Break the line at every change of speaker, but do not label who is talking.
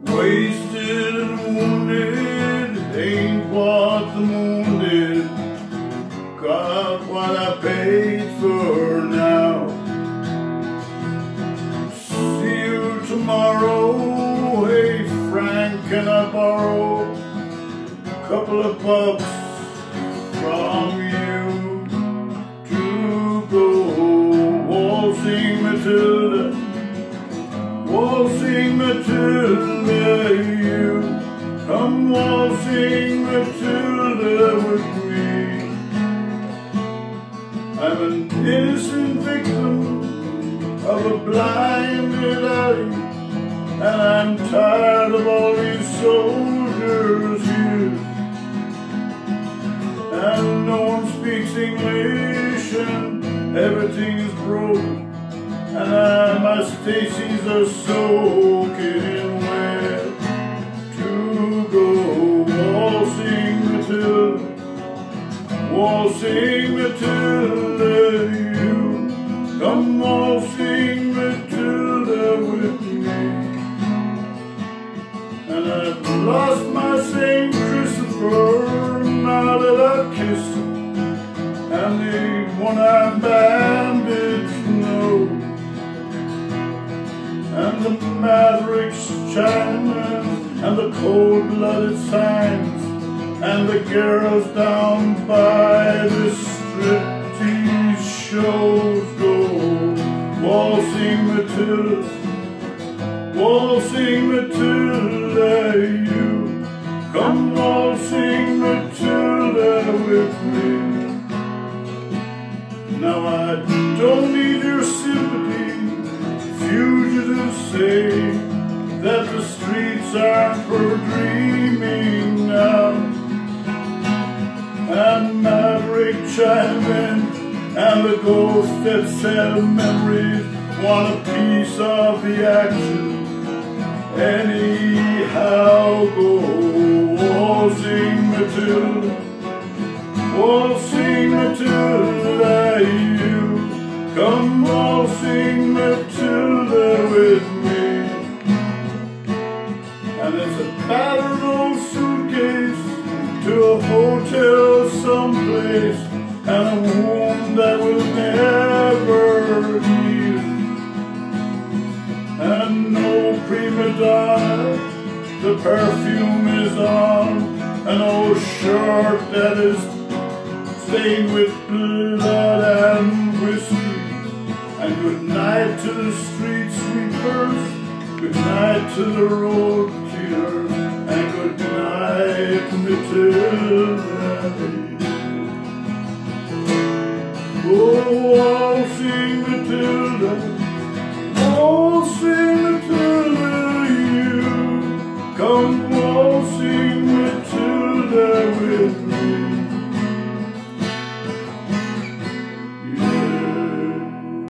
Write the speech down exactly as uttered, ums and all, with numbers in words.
Wasted and wounded ain't what the moon did. Got what I paid for now. See you tomorrow. Hey Frank, can I borrow a couple of bucks from you to go waltzing Matilda? Waltzing Matilda, you come waltzing Matilda with me. I'm an innocent victim of a blinded alley, and I'm tired of all these soldiers here. And no one speaks English, and everything's broken. And my Stacy's are soaking wet. To go waltzing Matilda, waltzing Matilda, you come waltzing Matilda with me. And I've lost my Saint Christopher now that I've kissed him, and the one-eyed bandits know. And the mavericks Chinamen, and the cold-blooded signs, and the girls down by the striptease shows go waltzing Matilda, waltzing Matilda, you come waltzing Matilda with me. Now I don't need your sympathy. Fugitives say that the streets aren't for dreaming now, and maverick Chinamen and the ghosts that sell memories want a piece of the action. Anyhow, go waltzing Matilda, waltzing Matilda, you come waltzing Matilda with me. And it's a battered old suitcase to a hotel someplace, and a wound that will never heal. And no prima donna, the perfume is on an old shirt that is stained with blood and whiskey. And good night to the street sweepers, good night to the road cleaners, and good night Matilda. Oh, waltzing Matilda,